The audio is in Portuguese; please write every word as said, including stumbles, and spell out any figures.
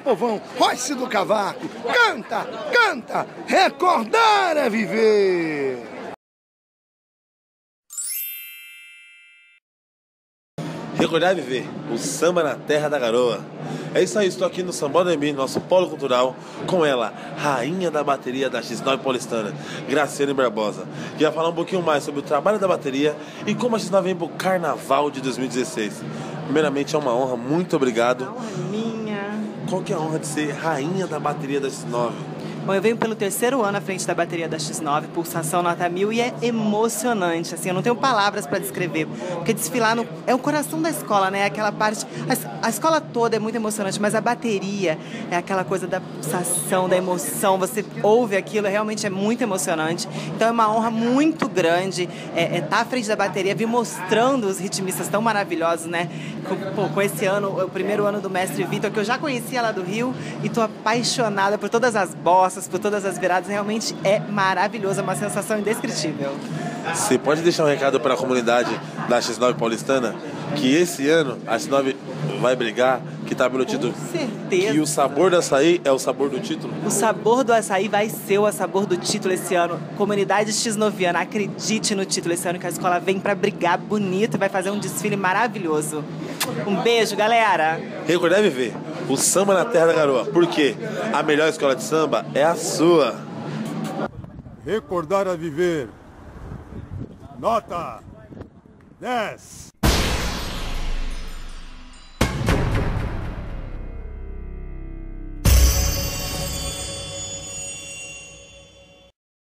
povão, Royce do Cavaco, canta, canta, recordar é viver. Recordar é viver, o samba na terra da garoa. É isso aí, estou aqui no Sambódromo Anhembi, nosso polo cultural, com ela, rainha da bateria da X nove Paulistana, Graciane Barbosa, que vai falar um pouquinho mais sobre o trabalho da bateria e como a X nove vem para o Carnaval de dois mil e dezesseis. Primeiramente, é uma honra, muito obrigado. A honra é minha. Qual que é a honra de ser rainha da bateria da X nove? Bom, eu venho pelo terceiro ano à frente da bateria da X nove, pulsação nota mil, e é emocionante, assim, eu não tenho palavras para descrever, porque desfilar no, é o coração da escola, né, aquela parte, a, a escola toda é muito emocionante, mas a bateria é aquela coisa da pulsação, da emoção, você ouve aquilo, realmente é muito emocionante, então é uma honra muito grande é, é, estar à frente da bateria, vir mostrando os ritmistas tão maravilhosos, né, com, pô, com esse ano, o primeiro ano do mestre Vitor, que eu já conhecia lá do Rio, e tô apaixonada por todas as bossas, por todas as viradas, realmente é maravilhoso, é uma sensação indescritível. Você pode deixar um recado para a comunidade da X nove Paulistana que esse ano a X nove vai brigar, que está pelo título? Com certeza. Que o sabor do açaí é o sabor do título? O sabor do açaí vai ser o sabor do título esse ano. Comunidade X-noviana, acredite no título esse ano, que a escola vem para brigar bonito e vai fazer um desfile maravilhoso. Um beijo, galera! Recordar é viver, o samba na terra da garoa, porque a melhor escola de samba é a sua. Recordar é viver. Nota dez.